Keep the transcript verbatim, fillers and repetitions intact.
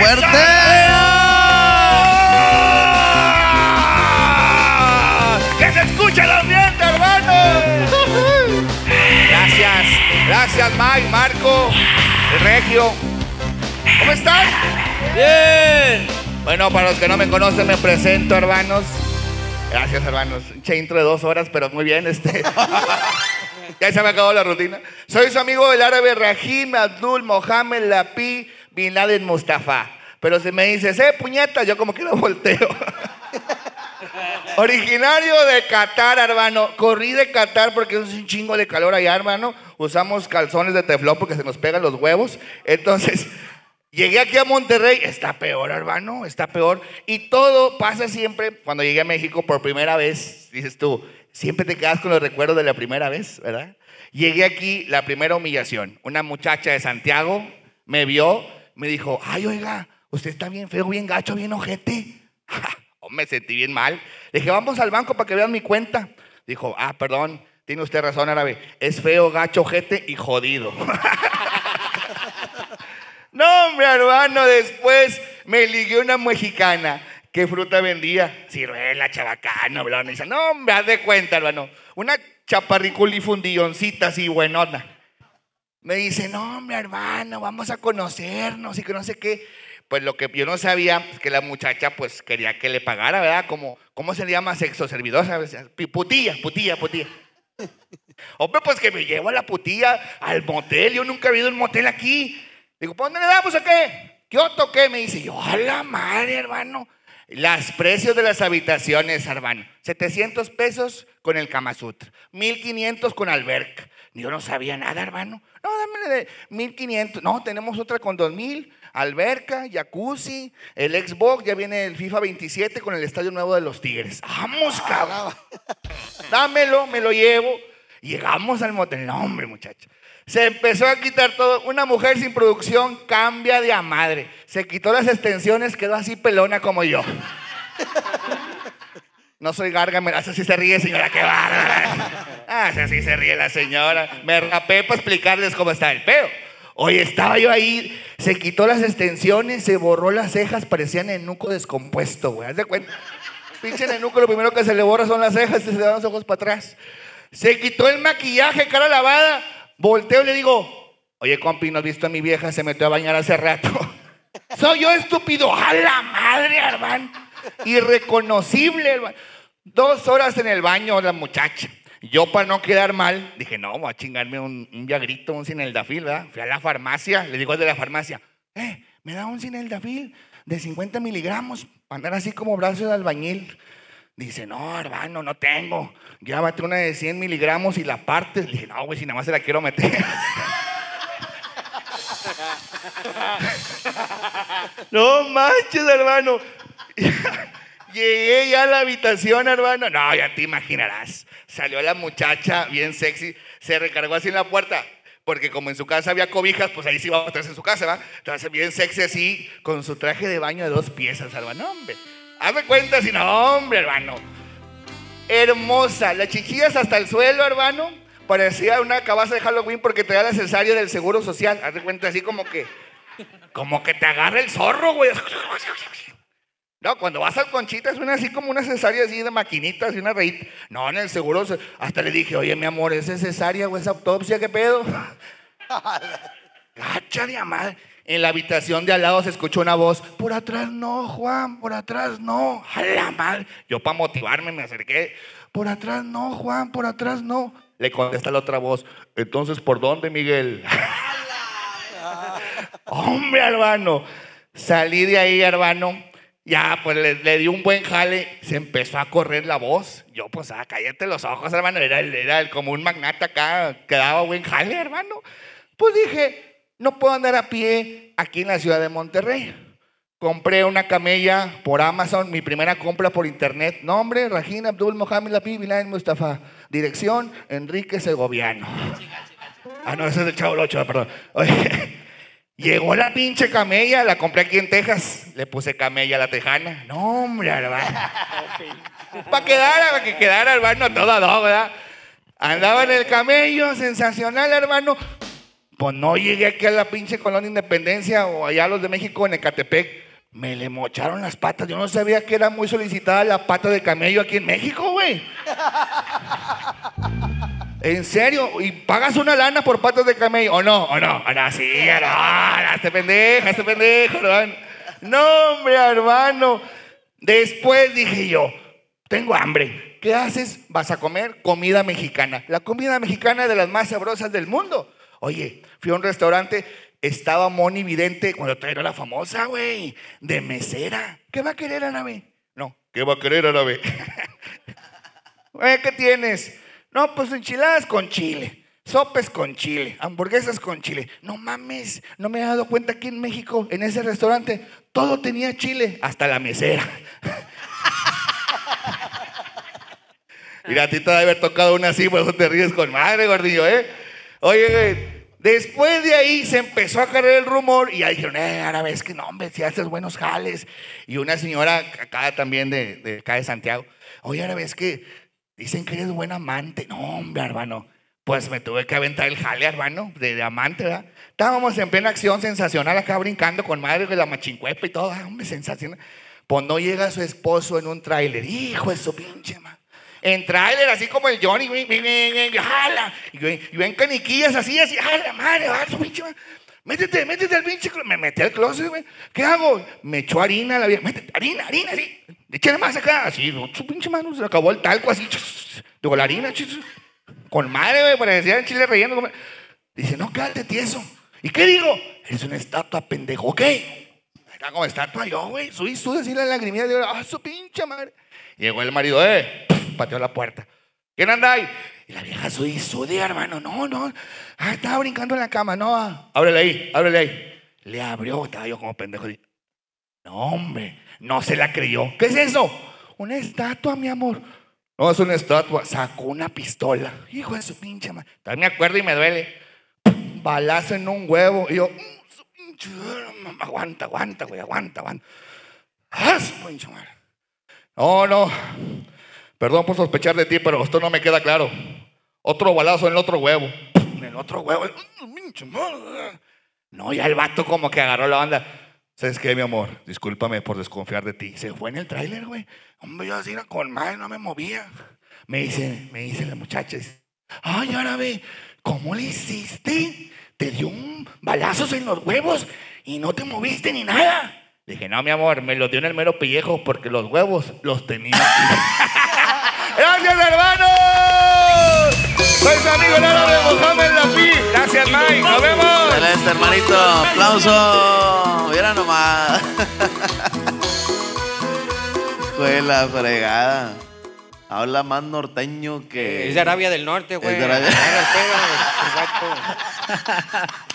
fuerte! ¡Que se escuche el ambiente, hermano! Gracias, gracias Mike, Marco, el Regio. ¿Cómo están? ¡Bien! Bueno, para los que no me conocen, me presento, hermanos. Gracias, hermanos. Che intro de dos horas, pero muy bien, este... Ya se me acabó la rutina. Soy su amigo el árabe Rahim Abdul Mohamed Lapi Bin Laden Mustafa. Pero si me dices, eh, puñeta, yo como que lo volteo. Originario de Qatar, hermano. Corrí de Qatar porque es un chingo de calor allá, hermano. Usamos calzones de teflón porque se nos pegan los huevos. Entonces, llegué aquí a Monterrey. Está peor, hermano, está peor. Y todo pasa siempre cuando llegué a México por primera vez. Dices tú, siempre te quedas con los recuerdos de la primera vez, ¿verdad? Llegué aquí, la primera humillación. Una muchacha de Santiago me vio, me dijo, ay, oiga, usted está bien feo, bien gacho, bien ojete. Oh, me sentí bien mal. Le dije, vamos al banco para que vean mi cuenta. Dijo, ah, perdón, tiene usted razón, árabe. Es feo, gacho, ojete y jodido. No, hombre, hermano, después me ligué una mexicana. ¿Qué fruta vendía? Ciruela, chabacano, bla, dice, no, hombre, haz de cuenta, hermano. Una chaparriculi fundilloncita así, buenona. Me dice, no, hombre, hermano, vamos a conocernos y que no sé qué. Pues lo que yo no sabía es que la muchacha pues quería que le pagara, ¿verdad? Como, ¿cómo se le llama? Sexo servidor, ¿sabes? Putilla, putilla, putilla. Hombre, pues que me llevo a la putilla al motel. Yo nunca he ido a un motel aquí. Digo, ¿por dónde le damos o qué? ¿Qué otro qué? Me dice, yo, a la madre, hermano. Los precios de las habitaciones, hermano. setecientos pesos con el Kama Sutra. mil quinientos con alberca. Yo no sabía nada, hermano. No, dame de mil quinientos. No, tenemos otra con dos mil. Alberca, jacuzzi, el Xbox. Ya viene el FIFA veintisiete con el estadio nuevo de los Tigres. ¡Vamos, cabrón! Dámelo, me lo llevo. Llegamos al motel. No, hombre, muchacho. Se empezó a quitar todo. Una mujer sin producción cambia de a madre. Se quitó las extensiones, quedó así pelona como yo. No soy Gargamel. Esa sí se ríe, señora, qué bárbara. Ah, esa sí se ríe la señora. Me rapé para explicarles cómo está el pedo. Oye, estaba yo ahí, se quitó las extensiones, se borró las cejas, parecía nenuco descompuesto, güey. ¿Haz de cuenta? Pinche nenuco, lo primero que se le borra son las cejas y se dan los ojos para atrás. Se quitó el maquillaje, cara lavada. Volteo y le digo, oye, compi, ¿no has visto a mi vieja? Se metió a bañar hace rato. Soy yo, estúpido. ¡A la madre, hermano! Irreconocible, hermano. Dos horas en el baño la muchacha. Yo, para no quedar mal, dije, no, voy a chingarme un, un Viagrito, un Cineldafil, ¿verdad? Fui a la farmacia, le digo al de la farmacia, eh, me da un Cineldafil de cincuenta miligramos, para andar así como brazo de albañil. Dice, no, hermano, no tengo. Llévate una de cien miligramos y la partes. Le dije, no, güey, si nada más se la quiero meter. No manches, hermano. Llegué ya a la habitación, hermano. No, ya te imaginarás. Salió la muchacha bien sexy. Se recargó así en la puerta. Porque como en su casa había cobijas, pues ahí sí iba a estar en su casa, ¿va? Entonces bien sexy así, con su traje de baño de dos piezas, hermano. Hombre, hazme cuenta si no, hombre, hermano. Hermosa. Las chichillas hasta el suelo, hermano. Parecía una cabaza de Halloween porque traía la cesárea del Seguro Social. Hazme cuenta así como que... Como que te agarra el zorro, güey. No, cuando vas al Conchita es una así como una cesárea así de maquinitas y una rayita. No, en el seguro hasta le dije, oye, mi amor, ¿esa es cesárea o esa autopsia? ¿Qué pedo? Gacha de madre. En la habitación de al lado se escuchó una voz, por atrás no, Juan, por atrás no. A la madre. Yo para motivarme me acerqué. Por atrás no, Juan, por atrás no. Le contesta la otra voz, entonces, ¿por dónde, Miguel? Hombre, hermano. Salí de ahí, hermano. Ya, pues le, le di un buen jale, se empezó a correr la voz. Yo, pues, ah, cállate los ojos, hermano. Era, el, era el, como un magnate acá que daba buen jale, hermano. Pues dije, no puedo andar a pie aquí en la ciudad de Monterrey. Compré una camella por Amazon, mi primera compra por internet. Nombre, Rahim Abdul Mohamed Lapi Bin Laden Mustafa. Dirección, Enrique Segoviano. Ah, no, ese es el Chavo Ocho, perdón. Oye, llegó la pinche camella, la compré aquí en Texas. Le puse camella a la tejana. No, hombre, hermano. Para quedar, para que quedara, hermano, todo a dos, ¿verdad? Andaba en el camello, sensacional, hermano. Pues no llegué aquí a la pinche Colonia Independencia o allá a los de México en Ecatepec. Me le mocharon las patas. Yo no sabía que era muy solicitada la pata de camello aquí en México, güey. ¿En serio? ¿Y pagas una lana por patas de camello? ¿O no? ¿O no? ¿O no? Sí, no, este pendejo, este pendejo, hermano. No, hombre, hermano. Después dije yo, tengo hambre. ¿Qué haces? Vas a comer comida mexicana. La comida mexicana es de las más sabrosas del mundo. Oye, fui a un restaurante, estaba Moni Vidente, cuando todavía era la famosa, güey, de mesera. ¿Qué va a querer, árabe? No, ¿qué va a querer, árabe? ¿Qué tienes? No, pues enchiladas con chile, sopes con chile, hamburguesas con chile. No mames, no me he dado cuenta que en México, en ese restaurante, todo tenía chile, hasta la mesera. Mira, a ti te debe haber tocado una así, por eso te ríes con madre, gordillo, ¿eh? Oye, güey. Después de ahí se empezó a correr el rumor y ya dijeron, eh, árabe, es que no, hombre, si haces buenos jales. Y una señora acá también de, de acá de Santiago, oye, árabe, es que dicen que eres buen amante. No, hombre, hermano, pues me tuve que aventar el jale, hermano, de, de amante, ¿verdad? Estábamos en plena acción sensacional acá brincando con madre de la machincuepa y todo, ah, hombre, sensacional. Pues no llega su esposo en un tráiler, hijo de su pinche madre. En tráiler, así como el Johnny, güey, güey, güey, jala. Y, güey, y ven caniquillas así, así, jala, madre, va, su pinche madre. Métete, métete al pinche closet. Me metí al closet, güey. ¿Qué hago? Me echó harina a la vieja. Métete, harina, harina, así. Échale más acá. Así, su pinche mano, se acabó el talco, así. Digo, la harina, chus, con madre, güey, parecía en chile relleno. Dice, no, quédate tieso. ¿Y qué digo? Eres una estatua, pendejo, ¿ok? Acá como estatua yo, güey. Subí, subí así la lagrimilla. Digo, ah, su pinche madre. Y llegó el marido, eh. Pateó la puerta. ¿Quién anda ahí? Y la vieja sudi, sudi, hermano. No, no. Ah, estaba brincando en la cama. No, ah. Ábrele ahí, ábrele ahí. Le abrió, estaba yo como pendejo. No, hombre, no se la creyó. ¿Qué es eso? Una estatua, mi amor. No, es una estatua. Sacó una pistola. Hijo de su pinche madre. También me acuerdo y me duele. Balazo en un huevo. Y yo, su pinche, aguanta, aguanta, güey, aguanta, aguanta. Ah, su pinche madre. No, no. Perdón por sospechar de ti, pero esto no me queda claro. Otro balazo en el otro huevo. En el otro huevo. No, ya el vato como que agarró la onda. ¿Sabes qué, mi amor? Discúlpame por desconfiar de ti. Se fue en el tráiler, güey. Hombre, yo así era con madre, no me movía. Me dice, me dice la muchacha. Dice, ay, árabe, ¿cómo le hiciste? Te dio un balazos en los huevos y no te moviste ni nada. Dije, no, mi amor, me lo dio en el mero pellejo porque los huevos los tenía. ¡Gracias, hermanos! Soy su amigo el árabe Mohamed Lafi. Gracias, Mike. Nos vemos. Excelente, hermanito. Aplauso. Mira nomás. Fue la fregada. Habla más norteño que... Es de Arabia del Norte, güey. Es de Arabia. Agarra el pedo, el vato.